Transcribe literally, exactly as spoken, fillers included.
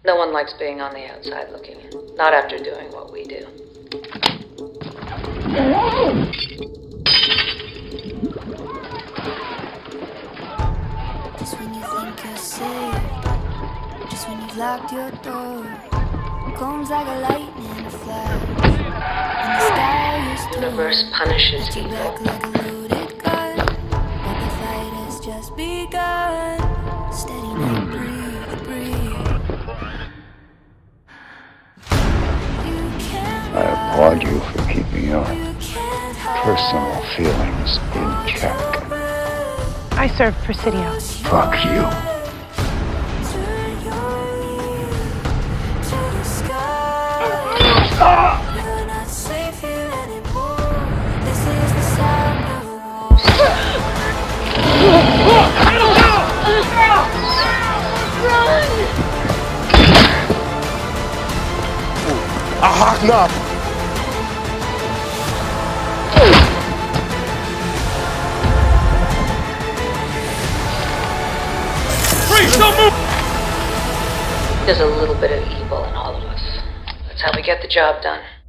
No one likes being on the outside looking in. Not after doing what we do. Just when you think you're safe, just when you've locked your door, comes like a lightning flash, and the sky is torn. Universe punishes At your evil. back like a loaded gun, but the fight has just begun. Steady now, breathe, breathe. You can't I applaud you for keeping your personal feelings in check. I serve Presidio. Fuck you. You're not safe here anymore. This is the sound of Aha, enough! There's a little bit of evil in all of us. That's how we get the job done.